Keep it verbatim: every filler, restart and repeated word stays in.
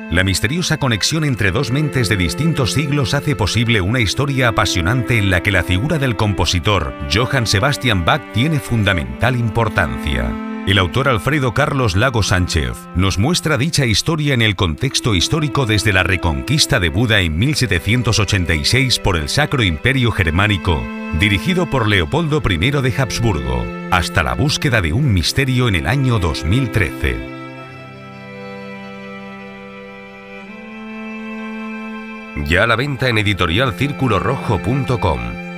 La misteriosa conexión entre dos mentes de distintos siglos hace posible una historia apasionante en la que la figura del compositor Johann Sebastian Bach tiene fundamental importancia. El autor Alfredo Carlos Lago Sánchez nos muestra dicha historia en el contexto histórico desde la reconquista de Buda en mil setecientos ochenta y seis por el Sacro Imperio Germánico, dirigido por Leopoldo primero de Habsburgo, hasta la búsqueda de un misterio en el año dos mil trece. Ya a la venta en editorial círculo rojo punto com.